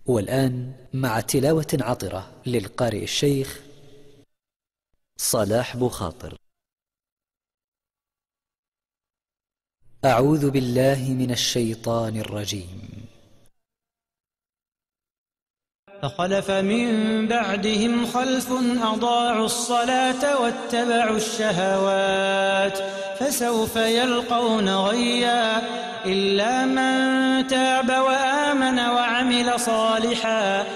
والآن مع تلاوة عطرة للقارئ الشيخ صلاح بخاطر. أعوذ بالله من الشيطان الرجيم. فخلف من بعدهم خلف أضاعوا الصلاة واتبعوا الشهوات فسوف يلقون غيا إلا من تاب وآمن وعمل صالحا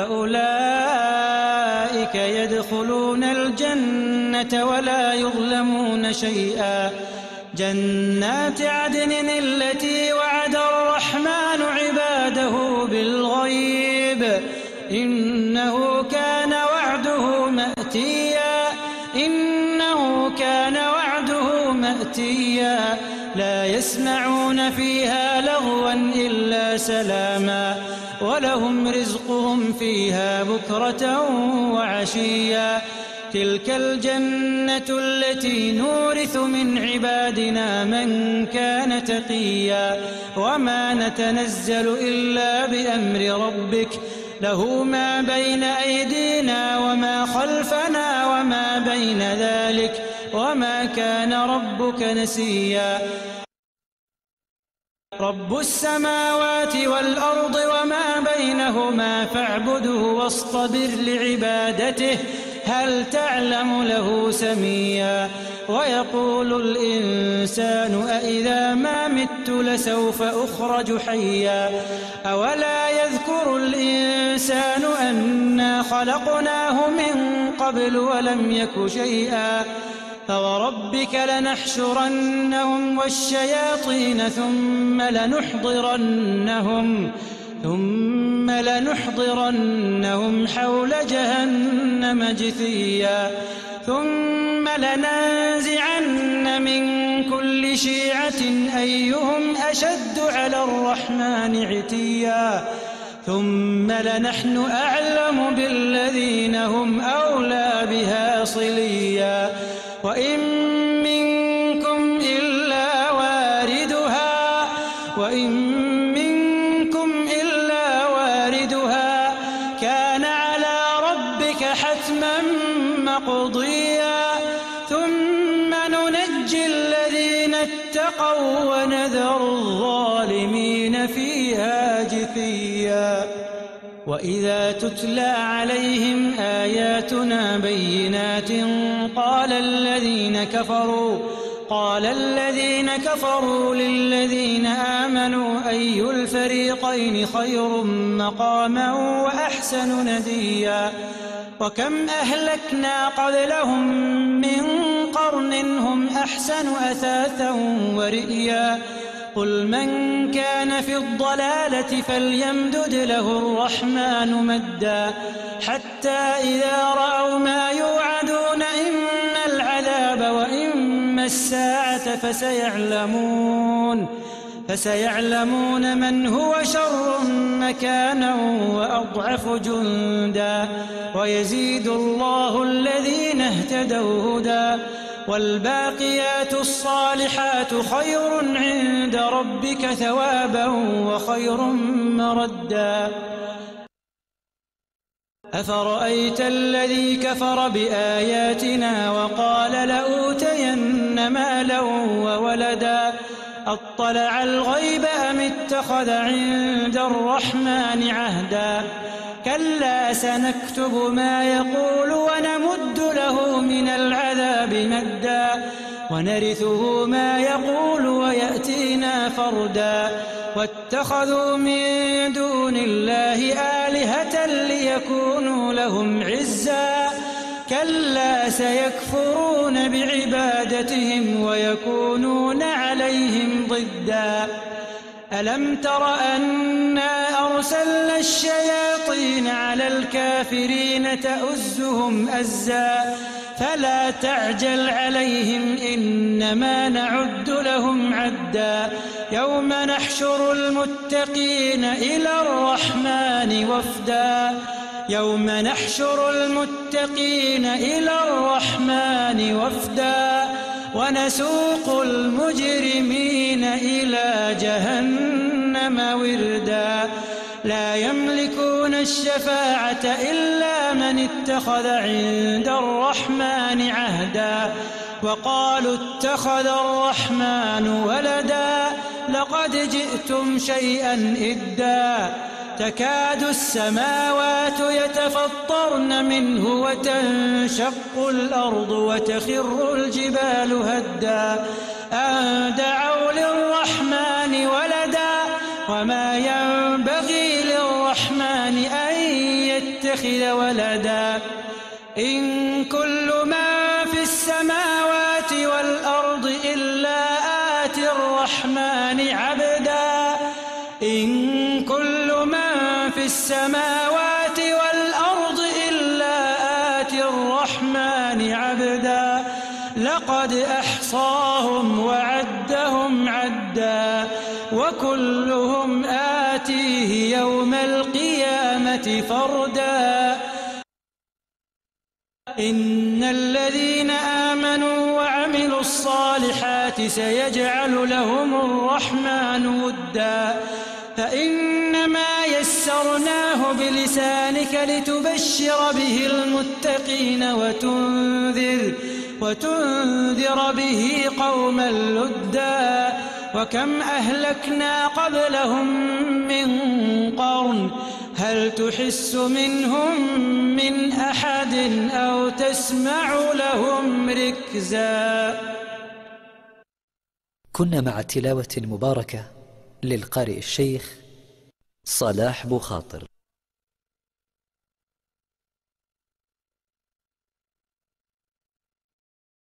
فأولئك يدخلون الجنة ولا يظلمون شيئا. جنات عدن التي وعد الرحمن عباده بالغيب إنه كان وعده مأتيا لا يسمعون فيها لغوا إلا سلاما ولهم رزقهم فيها بكرة وعشيا. تلك الجنة التي نورث من عبادنا من كان تقيا وما نتنزل إلا بأمر ربك له ما بين أيدينا وما خلفنا وما بين ذلك وما كان ربك نسيا. رب السماوات والأرض وما بينهما فاعبده واصطبر لعبادته هل تعلم له سميا. ويقول الإنسان أإذا ما مت لسوف أخرج حيا أولا يذكر الإنسان أنا خلقناه من قبل ولم يك شيئا. فوربك لنحشرنهم والشياطين ثم لنحضرنهم حول جهنم جثيا. ثم لننزعن من كل شيعة أيهم أشد على الرحمن عتيا. ثم لنحن أعلم بالذين هم أولى بها صليا. وإن منكم إلا واردها كان على ربك حتما مقضيا. ثم ننجي الذين اتقوا ونذر الظالمين فيها جثيا. وإذا تتلى عليهم آياتنا بينات قال الذين كفروا للذين آمنوا أي الفريقين خير مقاما وأحسن نديا. وكم أهلكنا قبلهم من قرن هم أحسن أثاثا ورئيا. قل من كان في الضلالة فليمدد له الرحمن مدا حتى إذا رأوا ما يوعدون إما العذاب وإما الساعة فسيعلمون من هو شر مكانا وأضعف جندا. ويزيد الله الذين اهتدوا هدى والباقيات الصالحات خير عند ربك ثوابا وخير مردا. أفرأيت الذي كفر بآياتنا وقال لأوتين مالا وولدا أطلع الغيب أم اتخذ عند الرحمن عهدا. كلا سنكتب ما يقول ونمد له من العذاب مدا ونرثه ما يقول ويأتينا فردا. واتخذوا من دون الله آلهة ليكونوا لهم عزا كلا سيكفرون بعبادتهم ويكونون عليهم ضدا. ألم تر أنا أرسلنا الشياطين على الكافرين تؤزهم أزا فلا تعجل عليهم إنما نعد لهم عدا. يوم نحشر المتقين إلى الرحمن وفدا ونسوق المجرمين إلى جهنم وردا. لا يملكون الشفاعة إلا من اتخذ عند الرحمن عهدا وقالوا اتخذ الرحمن ولدا لقد جئتم شيئا إدا تكاد السماوات يتفطرن منه وتنشق الأرض وتخر الجبال هدا أن دعوا للرحمن ولدا وما ينبغي للرحمن أن يتخذ ولدا إن كل من في السماوات والأرض إلا آتي الرحمن عبدا إن كل من في السماوات والأرض إلا آتي الرحمن عبدا لقد أحصاهم وعدهم عدا وكلهم آتيه يوم القيامة فردا إن الذين آمنوا وعملوا الصالحات سيجعل لهم الرحمن ودا فإنما يسرناه بلسانك لتبشر به المتقين وتنذر به قوما لدا وكم أهلكنا قبلهم من قرن هل تحس منهم من أحد أو تسمع لهم ركزا. كنا مع تلاوة مباركة للقارئ الشيخ صلاح بوخاطر.